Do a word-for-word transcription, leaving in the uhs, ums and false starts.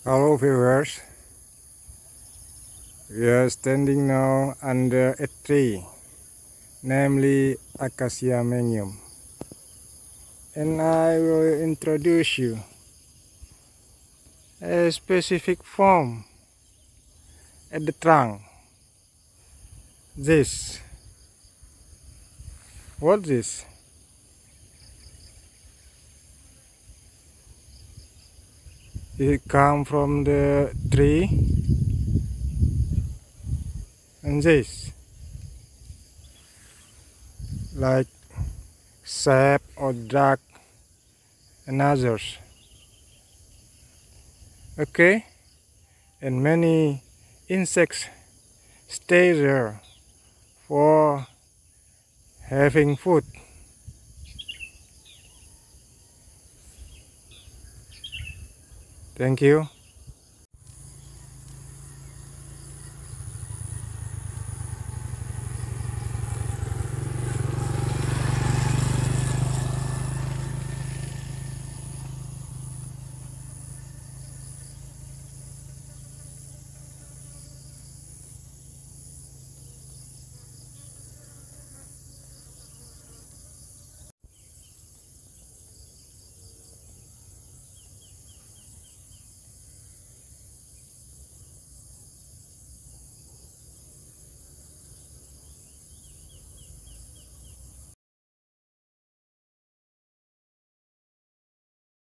Hello viewers, we are standing now under a tree, namely Acacia mangium, and I will introduce you a specific form at the trunk. This, what this? It comes from the tree, and this, like sap or drug and others. Okay, and many insects stay there for having food. Thank you.